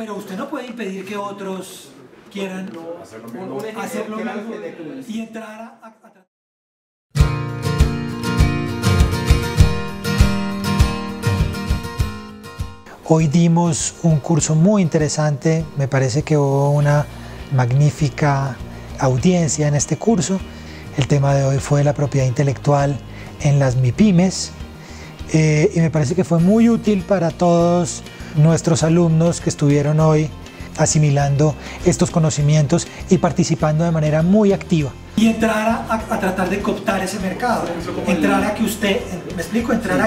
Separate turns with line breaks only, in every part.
Pero usted no puede impedir que otros quieran hacer lo mismo y entrar a
Hoy dimos un curso muy interesante, me parece que hubo una magnífica audiencia en este curso. El tema de hoy fue la propiedad intelectual en las MIPYMES y me parece que fue muy útil para todos nuestros alumnos que estuvieron hoy asimilando estos conocimientos y participando de manera muy activa.
Y entrar a tratar de cooptar ese mercado, entrar a que usted, me explico, entrar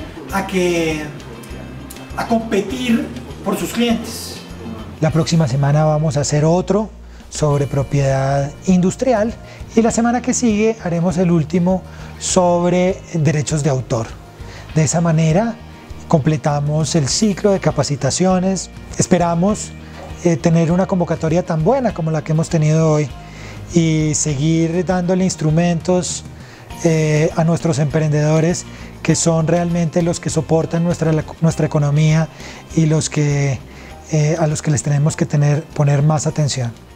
a competir por sus clientes.
La próxima semana vamos a hacer otro sobre propiedad industrial y la semana que sigue haremos el último sobre derechos de autor. De esa manera completamos el ciclo de capacitaciones. Esperamos tener una convocatoria tan buena como la que hemos tenido hoy y seguir dándole instrumentos a nuestros emprendedores, que son realmente los que soportan nuestra economía y a los que les tenemos que poner más atención.